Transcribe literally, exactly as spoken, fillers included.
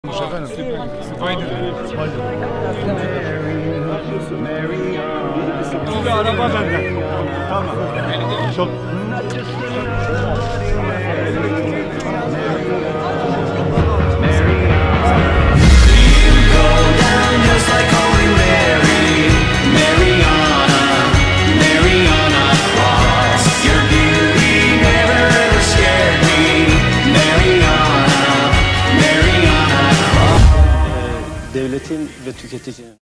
Efendim? Spider. Bu bir araba benden. Tamam. Çok. Devletin ve tüketicinin